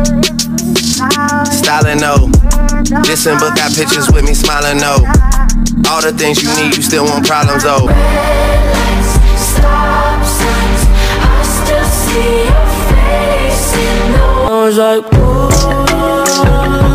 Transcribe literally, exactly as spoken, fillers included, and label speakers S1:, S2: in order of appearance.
S1: Styling, no. Listen, but got pictures with me smiling, no. All the things you need, you still want problems, oh.
S2: Red lights, stop signs, I still see your face in the. I was like, ooh.